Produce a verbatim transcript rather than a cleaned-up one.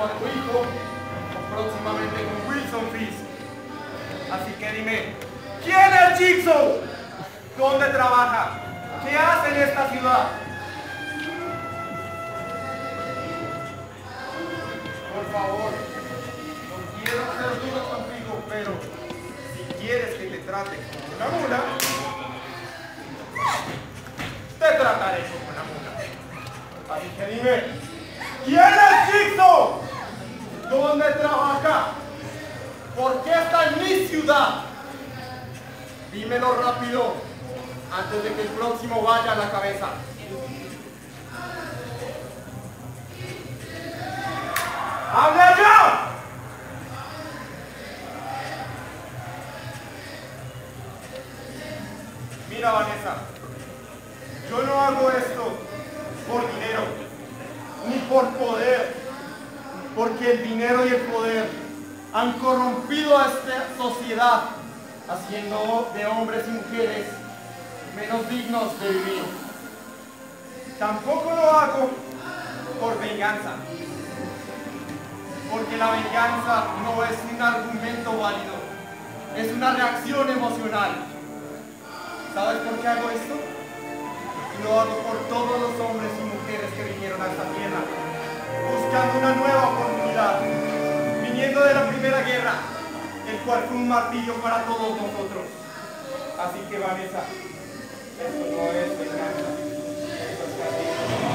a tu hijo, o próximamente con Wilson Fisk. Así que dime, ¿quién es Jigsaw? ¿Dónde trabaja? ¿Qué hace en esta ciudad? Por favor, no quiero hacer dudas contigo, pero si quieres que te trate como una mula, te trataré como una mula. Así que dime, ¿quién es Jigsaw? ¿Dónde trabaja? ¿Por qué está en mi ciudad? Dímelo rápido, antes de que el próximo vaya a la cabeza. ¡Habla ya! Mira, Vanessa, yo no hago esto por dinero, ni por poder, porque el dinero y el poder han corrompido a esta sociedad, haciendo de hombres y mujeres menos dignos de vivir. Tampoco lo hago por venganza, porque la venganza no es un argumento válido, es una reacción emocional. ¿Sabes por qué hago esto? Lo hago por todos los hombres y mujeres que vinieron a esta tierra, buscando una nueva oportunidad, viniendo de la Primera Guerra, el cual fue un martirio para todos nosotros. Así que, Vanessa, esto no es venganza, esto es castigo.